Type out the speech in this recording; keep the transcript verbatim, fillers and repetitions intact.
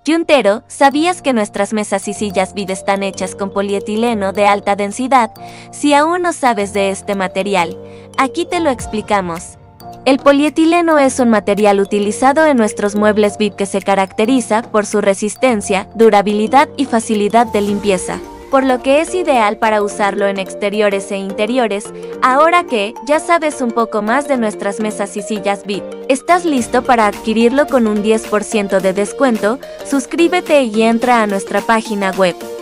Yuntero, ¿sabías que nuestras mesas y sillas B I D están hechas con polietileno de alta densidad? Si aún no sabes de este material, aquí te lo explicamos. El polietileno es un material utilizado en nuestros muebles V I P que se caracteriza por su resistencia, durabilidad y facilidad de limpieza, por lo que es ideal para usarlo en exteriores e interiores. Ahora que ya sabes un poco más de nuestras mesas y sillas V I P, ¿estás listo para adquirirlo con un diez por ciento de descuento? Suscríbete y entra a nuestra página web.